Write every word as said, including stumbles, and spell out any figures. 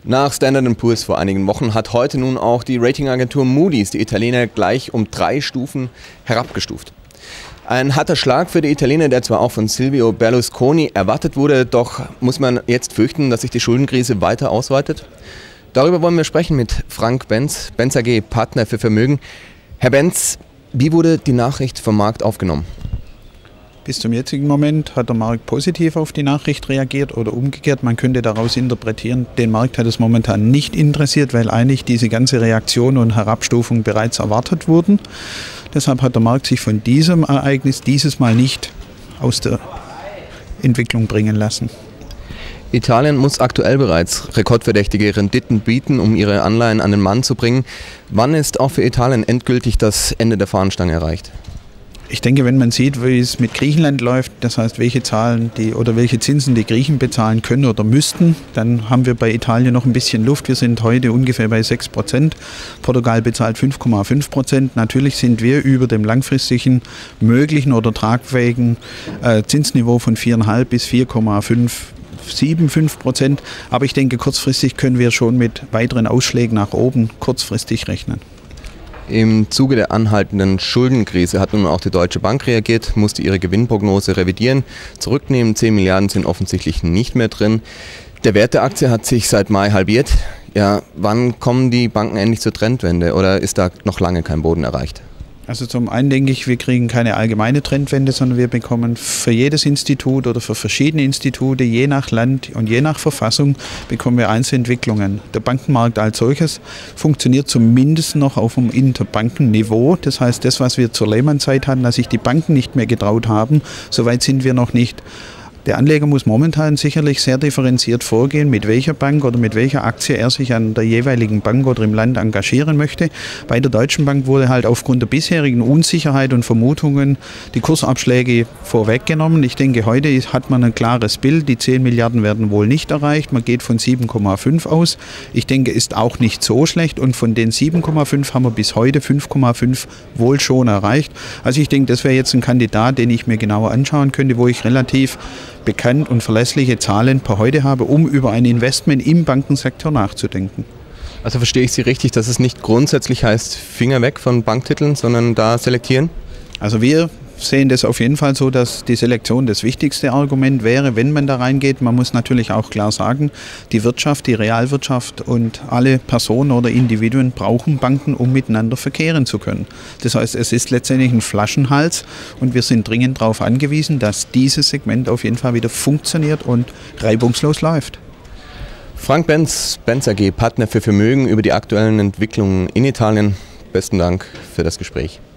Nach Standard and Poor's vor einigen Wochen hat heute nun auch die Ratingagentur Moody's die Italiener gleich um drei Stufen herabgestuft. Ein harter Schlag für die Italiener, der zwar auch von Silvio Berlusconi erwartet wurde, doch muss man jetzt fürchten, dass sich die Schuldenkrise weiter ausweitet? Darüber wollen wir sprechen mit Frank Benz, Benz A G, Partner für Vermögen. Herr Benz, wie wurde die Nachricht vom Markt aufgenommen? Bis zum jetzigen Moment hat der Markt positiv auf die Nachricht reagiert oder umgekehrt. Man könnte daraus interpretieren, den Markt hat es momentan nicht interessiert, weil eigentlich diese ganze Reaktion und Herabstufung bereits erwartet wurden. Deshalb hat der Markt sich von diesem Ereignis dieses Mal nicht aus der Entwicklung bringen lassen. Italien muss aktuell bereits rekordverdächtige Renditen bieten, um ihre Anleihen an den Mann zu bringen. Wann ist auch für Italien endgültig das Ende der Fahnenstange erreicht? Ich denke, wenn man sieht, wie es mit Griechenland läuft, das heißt, welche Zahlen die oder welche Zinsen die Griechen bezahlen können oder müssten, dann haben wir bei Italien noch ein bisschen Luft. Wir sind heute ungefähr bei sechs Prozent. Portugal bezahlt fünf Komma fünf Prozent. Natürlich sind wir über dem langfristigen möglichen oder tragfähigen äh, Zinsniveau von vier Komma fünf bis vier Komma fünf sieben fünf Prozent. Aber ich denke, kurzfristig können wir schon mit weiteren Ausschlägen nach oben kurzfristig rechnen. Im Zuge der anhaltenden Schuldenkrise hat nun auch die Deutsche Bank reagiert, musste ihre Gewinnprognose revidieren, zurücknehmen. zehn Milliarden sind offensichtlich nicht mehr drin. Der Wert der Aktie hat sich seit Mai halbiert. Ja, wann kommen die Banken endlich zur Trendwende oder ist da noch lange kein Boden erreicht? Also zum einen denke ich, wir kriegen keine allgemeine Trendwende, sondern wir bekommen für jedes Institut oder für verschiedene Institute, je nach Land und je nach Verfassung, bekommen wir Einzelentwicklungen. Der Bankenmarkt als solches funktioniert zumindest noch auf einem Interbankenniveau. Das heißt, das, was wir zur Lehman-Zeit hatten, dass sich die Banken nicht mehr getraut haben, so weit sind wir noch nicht. Der Anleger muss momentan sicherlich sehr differenziert vorgehen, mit welcher Bank oder mit welcher Aktie er sich an der jeweiligen Bank oder im Land engagieren möchte. Bei der Deutschen Bank wurde halt aufgrund der bisherigen Unsicherheit und Vermutungen die Kursabschläge vorweggenommen. Ich denke, heute hat man ein klares Bild. Die zehn Milliarden werden wohl nicht erreicht. Man geht von sieben Komma fünf aus. Ich denke, ist auch nicht so schlecht. Und von den sieben Komma fünf haben wir bis heute fünf Komma fünf wohl schon erreicht. Also ich denke, das wäre jetzt ein Kandidat, den ich mir genauer anschauen könnte, wo ich relativ bekannt und verlässliche Zahlen per heute habe, um über ein Investment im Bankensektor nachzudenken. Also verstehe ich Sie richtig, dass es nicht grundsätzlich heißt, Finger weg von Banktiteln, sondern da selektieren? Also wir sehen das auf jeden Fall so, dass die Selektion das wichtigste Argument wäre, wenn man da reingeht. Man muss natürlich auch klar sagen, die Wirtschaft, die Realwirtschaft und alle Personen oder Individuen brauchen Banken, um miteinander verkehren zu können. Das heißt, es ist letztendlich ein Flaschenhals und wir sind dringend darauf angewiesen, dass dieses Segment auf jeden Fall wieder funktioniert und reibungslos läuft. Frank Benz, Benz A G, Partner für Vermögen, über die aktuellen Entwicklungen in Italien. Besten Dank für das Gespräch.